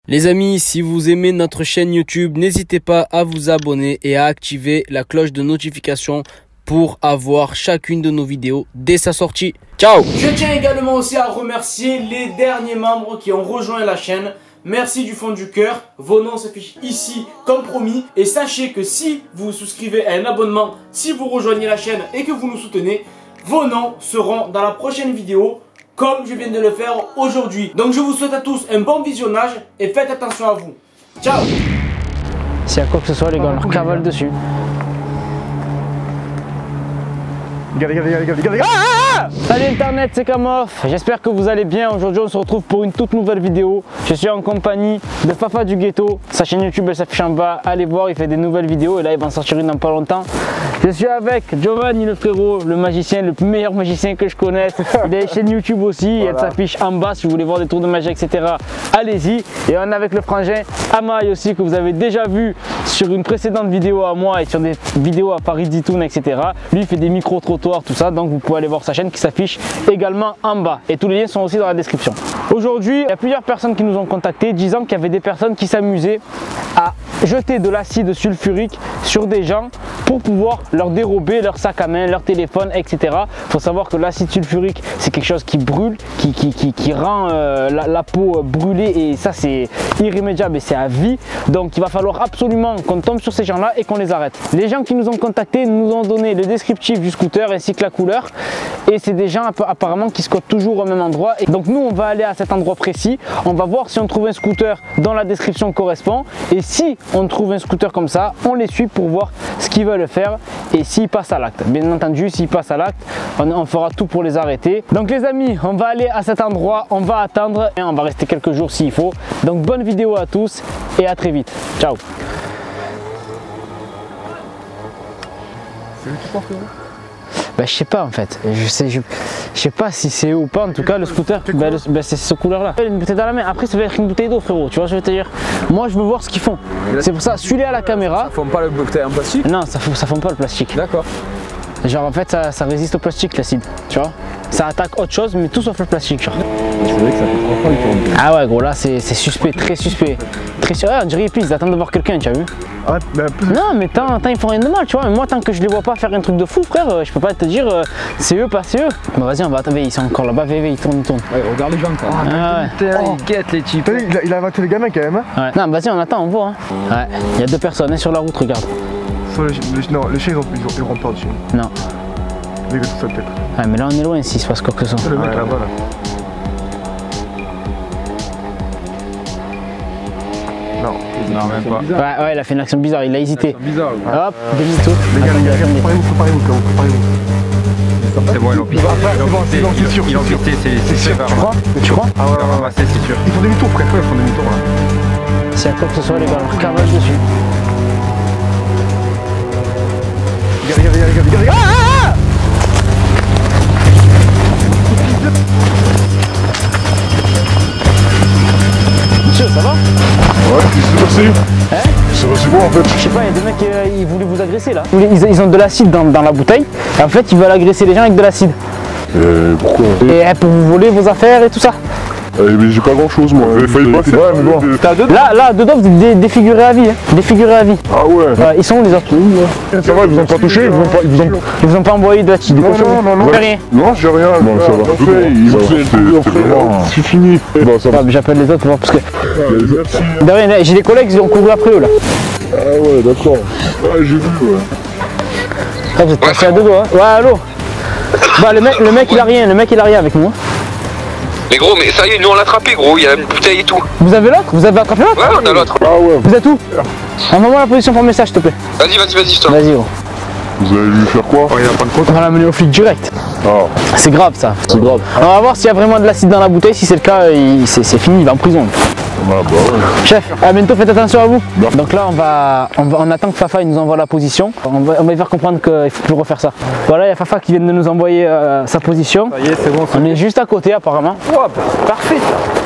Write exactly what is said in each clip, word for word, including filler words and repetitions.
Les amis, si vous aimez notre chaîne YouTube, n'hésitez pas à vous abonner et à activer la cloche de notification pour avoir chacune de nos vidéos dès sa sortie. Ciao! Je tiens également aussi à remercier les derniers membres qui ont rejoint la chaîne. Merci du fond du cœur. Vos noms s'affichent ici comme promis. Et sachez que si vous vous souscrivez à un abonnement, si vous rejoignez la chaîne et que vous nous soutenez, vos noms seront dans la prochaine vidéo, comme je viens de le faire aujourd'hui. Donc je vous souhaite à tous un bon visionnage et faites attention à vous. Ciao! S'il y a quoi que ce soit, les gars, on leur cavale dessus. Regardez, regardez, regardez, regardez. Ah, salut internet, c'est Kamof. J'espère que vous allez bien. Aujourd'hui on se retrouve pour une toute nouvelle vidéo. Je suis en compagnie de Fafa du Ghetto. Sa chaîne YouTube elle s'affiche en bas. Allez voir, il fait des nouvelles vidéos et là il va en sortir une dans pas longtemps. Je suis avec Giovanni le frérot, le magicien, le meilleur magicien que je connaisse. Il a une chaîne YouTube aussi, voilà. Elle s'affiche en bas si vous voulez voir des tours de magie, et cetera. Allez-y. Et on est avec le frangin Amaï aussi que vous avez déjà vu sur une précédente vidéo à moi et sur des vidéos à Paris Ditoun, et cetera. Lui il fait des micro-trottoirs, tout ça, donc vous pouvez aller voir sa chaîne qui s'affiche également en bas. Et tous les liens sont aussi dans la description. Aujourd'hui, il y a plusieurs personnes qui nous ont contactés disant qu'il y avait des personnes qui s'amusaient à jeter de l'acide sulfurique sur des gens pour pouvoir leur dérober leur sac à main, leur téléphone, et cetera. Il faut savoir que l'acide sulfurique, c'est quelque chose qui brûle, qui, qui, qui, qui rend euh, la, la peau brûlée et ça c'est irrémédiable et c'est à vie. Donc il va falloir absolument qu'on tombe sur ces gens-là et qu'on les arrête. Les gens qui nous ont contactés nous ont donné le descriptif du scooter ainsi que la couleur et c'est des gens apparemment qui squattent toujours au même endroit. Et donc nous on va aller à cet endroit précis, on va voir si on trouve un scooter dans la description correspond et si on trouve un scooter comme ça, on les suit pour voir ce qu'ils veulent faire et s'ils passent à l'acte. Bien entendu, s'ils passent à l'acte, on, on fera tout pour les arrêter. Donc les amis, on va aller à cet endroit, on va attendre et on va rester quelques jours s'il faut. Donc bonne vidéo à tous et à très vite. Ciao. C'est eux qui portent, Bah je sais pas en fait, je sais, je, je sais pas si c'est eux ou pas, en tout cas le scooter, bah, le, bah, c'est cette couleur là. Une bouteille dans la main, après ça va être une bouteille d'eau frérot, tu vois ce que je veux te dire. Moi je veux voir ce qu'ils font, c'est pour ça, suis-les à la caméra. Ça forme pas le bouteille en plastique? Non, ça, ça forme pas le plastique. D'accord. Genre en fait ça, ça résiste au plastique l'acide, tu vois. Ça attaque autre chose mais tout sauf le plastique genre. C'est vrai que ça fait trois fois ils tournent. Ah ouais gros là c'est suspect, très suspect. Très suspect, ouais, on dirait qu'ils attendent de voir quelqu'un, tu as vu. Ah, mais plus... Non mais tant, tant ils font rien de mal tu vois, mais moi tant que je les vois pas faire un truc de fou frère, je peux pas te dire euh, c'est eux pas c'est eux. Bah vas-y on va attendre, ils sont encore là-bas, V V ils tournent, ils tournent. Ouais regarde les gens quoi. Ah, ah, ouais. Putain, Oh. ils guettent les types. Il a, il a inventé les gamins quand même. Hein. Ouais. Non vas-y on attend, on voit hein. Ouais, il y a deux personnes hein, sur la route, regarde. Sur le, le, non, les chiens ils, ont, ils, ont, ils auront peur du chien. Non. Les gars tout ça peut-être. Ouais mais là on est loin s'il se passe quoi que ce soit. Le mec ouais, là-bas là. Non, non même pas. Ouais, ouais, il a fait une action bizarre, il a hésité. C'est bizarre. Ouais. Hop, demi-tour. Les gars, les gars, préparez-vous, préparez-vous, préparez-vous. C'est bon, ils l'ont pité. C'est bon, c'est sûr. Ils l'ont pité, c'est sûr. Tu crois? Tu crois? Ah ouais, Ils l'ont ramassé, c'est sûr. Ils font demi-tour, frère, ils font demi-tour là. S'il y a quoi que ce soit, les gars, on leur cavale dessus. Regardez, regardez, regardez, regardez. Ah, ah, ah Monsieur, ça va? Ouais, qu'est-ce qui s'est passé? Hein? C'est passé quoi en fait? Je sais pas, il y a des mecs qui euh, ils voulaient vous agresser là. Ils, ils ont de l'acide dans, dans la bouteille. Et en fait, ils veulent agresser les gens avec de l'acide. Euh, pourquoi? Et euh, pour vous voler vos affaires et tout ça. Euh, mais j'ai pas grand chose moi, il fallait pas faire. Ouais, mais bon. Là, là, dedans, vous êtes dé défigurés à vie. Hein. Défigurés à vie. Ah ouais. Ouais, ils sont où les autres? Ça va, ils vous ont pas touché? Ils vous ont pas, ils vous ont... Ils vous ont pas envoyé de l'acide? Non, non, non, non. Rien. Non, j'ai rien. Bon, ça va. Ils ont fait, c'est fini. Bon, ça va. J'appelle les autres pour voir parce que... Merci. De rien, j'ai des collègues qui ont couru après eux là. Ah ouais, d'accord. Ouais, j'ai vu, ouais. Ah, vous êtes passé à deux doigts, hein. Ouais, allô. Bah, le mec, le mec il a rien, le mec il a rien avec nous. Hein. Mais gros, mais ça y est, nous on l'a attrapé gros, il y a une bouteille et tout. Vous avez l'autre? Vous avez attrapé l'autre? Ouais, on a l'autre. Ah ouais. Vous êtes où? Envoie-moi la position par message s'il te plaît. Vas-y, vas-y, vas-y, toi. Vas-y gros. Vous allez lui faire quoi? Oh, il a pas de On va l'amener au flic direct. Ah, C'est grave ça. c'est grave. On va voir s'il y a vraiment de l'acide dans la bouteille, si c'est le cas, c'est fini, il va en prison. Ah bah ouais. Chef, à bientôt, faites attention à vous. Donc là on va, on va, on attend que Fafa il nous envoie la position. On va, on va lui faire comprendre qu'il ne faut plus refaire ça. Voilà, il y a Fafa qui vient de nous envoyer euh, sa position. Ça y est, c'est bon. On est juste à côté apparemment. Hop, parfait.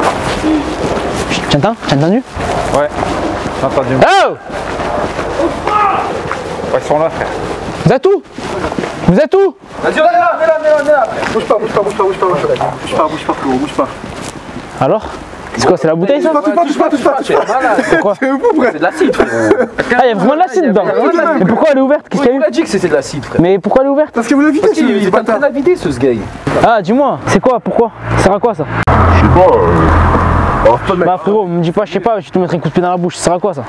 Tu entends? Tu as entendu? Ouais, j'ai entendu. Oh! Ouais, ils sont là, frère. Vous êtes où? Vous êtes où? Vas-y, on est là, on est là, on est là, on est là. Bouge pas, bouge pas, bouge pas, bouge pas, bouge pas, bouge pas, bouge pas, frérot, bouge pas. Alors? C'est quoi, c'est la bouteille ça? Touche pas, touche pas, touche pas, touche pas. Pourquoi? C'est fou, frère. C'est de l'acide, frère. Ah, il y a vraiment de l'acide dedans. Mais pourquoi elle est ouverte? Qu'est-ce qu'il y a eu? Il a dit que c'était de l'acide, frère. Mais pourquoi elle est ouverte? Parce que vous l'avez vidé, Parce qu'il est en train de la vider, ce gars. Ah, dis-moi, c'est quoi? Pourquoi? Ça sert à quoi ça? Je sais pas. Euh... Bah frérot, me dis pas, je sais pas, je vais te mettre un coup de pied dans la bouche. Ça sert à quoi ça?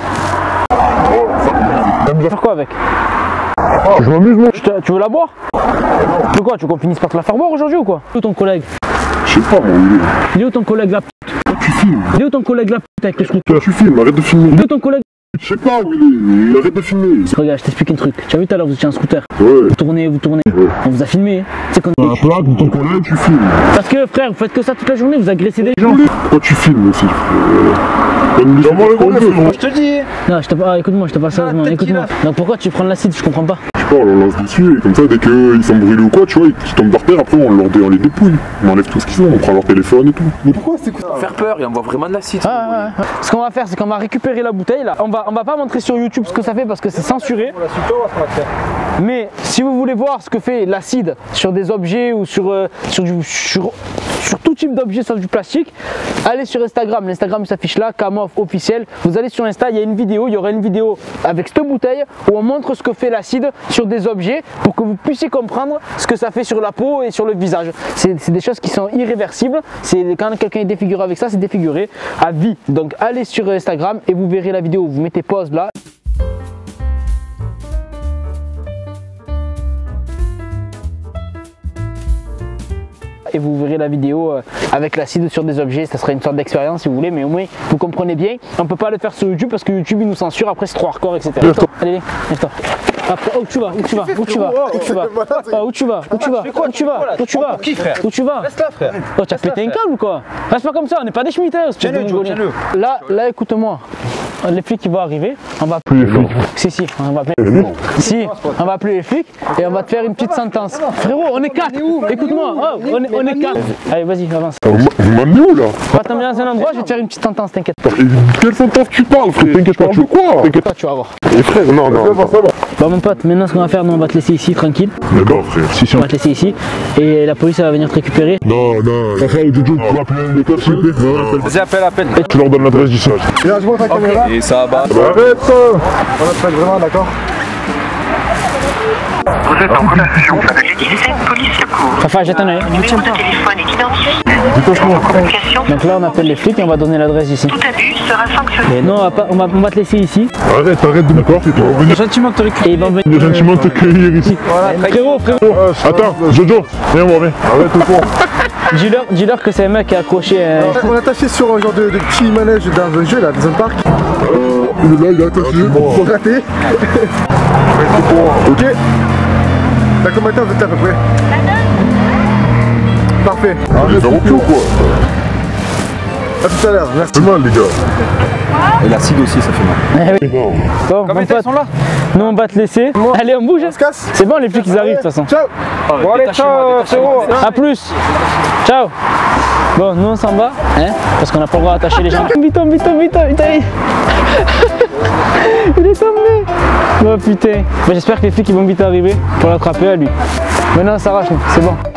Tu veux faire quoi avec? Je m'amuse, moi. Tu, te- tu veux la boire? De quoi? Tu veux qu'on finisse par te la faire boire aujourd'hui ou quoi? Où ton collègue? Je sais pas, moi. Il est où ton collègue la p***? Tu filmes. Il est où ton collègue la p*** avec le truc? Toi, tu filmes, arrête de filmer. Il est où ton collègue? Je sais pas où il est. Arrête de filmer. Regarde, je t'explique un truc. Tu as vu tout à l'heure, vous étiez en scooter. Ouais. Vous tournez, vous tournez. Ouais. On vous a filmé. Tu sais qu'on La plaque de ton collègue, tu filmes. Parce que frère, vous faites que ça toute la journée, vous agressez des gens. Pourquoi tu filmes aussi? Donne-moi le collègue. Je te dis. Non, je te ah, écoute-moi, je te parle sérieusement, écoute-moi. Donc pourquoi tu prends de l'acide? Je comprends pas. Je sais pas, on leur lance dessus et comme ça, dès qu'ils sont brûlés ou quoi, tu vois, ils tombent par terre, après on, leur dé- on les dépouille. On enlève tout ce qu'ils ont, on prend leur téléphone et tout. Pourquoi c'est quoi? Faire peur, il envoie vraiment de l'acide. Ah, ouais, ouais. Ce qu'on va faire, c'est qu'on va récupérer la bouteille là. On va, on va pas montrer sur YouTube ce que ça fait parce que c'est censuré. Mais si vous voulez voir ce que fait l'acide sur des objets ou sur, euh, sur, du, sur, sur tout type d'objet sauf du plastique, allez sur Instagram. L'Instagram s'affiche là, Kamof officiel. Vous allez sur Insta, il y a une vidéo, il y aura une vidéo avec cette bouteille où on montre ce que fait l'acide sur des objets pour que vous puissiez comprendre ce que ça fait sur la peau et sur le visage. C'est c'est des choses qui sont irréversibles. C'est quand quelqu'un est défiguré avec ça, c'est défiguré à vie. Donc allez sur Instagram et vous verrez la vidéo. Vous mettez pause là. Et vous verrez la vidéo euh, avec l'acide sur des objets. Ça sera une sorte d'expérience si vous voulez, mais au moins vous comprenez bien. On peut pas le faire sur YouTube parce que YouTube il nous censure, après c'est trop hardcore, et cetera. Allez, lève-toi. Après, où tu vas? Où tu vas? Où tu vas? Où tu vas? Ah, où tu vas? Où tu vas? Où tu vas? Où tu vas? Qui, frère? Où tu vas? Reste là, frère. Oh, tu as pété un câble ou quoi? Reste pas comme ça, on n'est pas des schmitters. Tiens-le, Joe, tiens-le. Là, là, écoute-moi. Les flics qui vont arriver, on va Plus les flics. Si, si, on va appeler. Si, on va appeler les flics et on va te faire une petite sentence. Frérot, on est quatre. Écoute-moi, oh, on est, on est quatre. Allez, vas-y, avance. Vous m'a- vous m'amenez où là? On va t'emmener dans un endroit, je vais te faire une petite sentence, t'inquiète pas. Et quelle sentence tu parles, frère? T'inquiète pas, tu quoi? T'inquiète Toi, tu vas voir. Eh frère, non, non. non. Bon, mon pote, maintenant ce qu'on va faire, nous on va te laisser ici, tranquille. D'accord, frère. Si, si, On va te laisser ici et la police elle va venir te récupérer. Non, non. Frère, Jojo, tu vas appeler les cops, s'il te plaît? Non, appelle. Vas-y, appelle, appelle. Tu leur donnes l'adresse du sage. Et là, je monte la caméra. Et ça va. Arrête ça! On va te faire vraiment, d'accord? Vous êtes en relation avec le dix-sept police secours. Fafa, jette un oeil. Le numéro de téléphone est identifié. Détache-moi. Communication. Donc là on appelle les flics et on va donner l'adresse ici. Tout abus sera sanctionné. Et non, on va, pas, on, va, on va te laisser ici Arrête, arrête de me porter, toi. Venez Gentiment te récupérer. et ils vont venir. venir gentiment te cueillir ici. Frérot, frérot, Attends, Jojo, viens voir, viens. Arrête le con. dis-leur dis-leur que c'est un mec qui a accroché un... On est attaché sur un genre de, de petit manège dans un jeu là, dans un parc. Il est là, il est attaché. Faut rater. Ok. T'as combien de temps vous êtes à peu près? Parfait. Il est dans ou quoi? A tout à l'heure, merci. C'est mal, les gars. Et l'acide aussi, ça fait mal. Eh oui. Non. Bon, mon Combien pote, ils sont là? nous on va te laisser. Allez, on bouge. On se casse. C'est bon, les flics ils arrivent de toute façon. Ciao. Bon, allez, ciao, frérot. A plus. Ciao. Bon, nous on s'en va, hein, parce qu'on n'a pas le droit d'attacher les gens. Vite, vite, vite, vite, vite. Il est tombé. Oh putain. Bon, j'espère que les flics ils vont vite arriver pour l'attraper à lui. Maintenant on s'arrache, nous, c'est bon.